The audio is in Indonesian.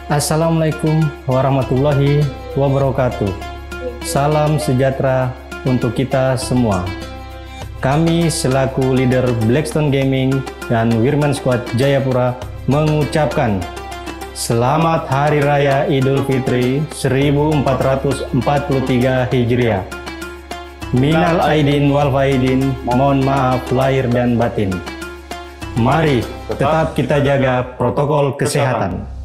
Assalamualaikum warahmatullahi wabarakatuh. Salam sejahtera untuk kita semua. Kami selaku leader Blackstone Gaming dan Wirman Squad Jayapura mengucapkan Selamat Hari Raya Idul Fitri 1443 Hijriah. Minal aidin wal faidin, mohon maaf lahir dan batin. Mari tetap kita jaga protokol kesehatan.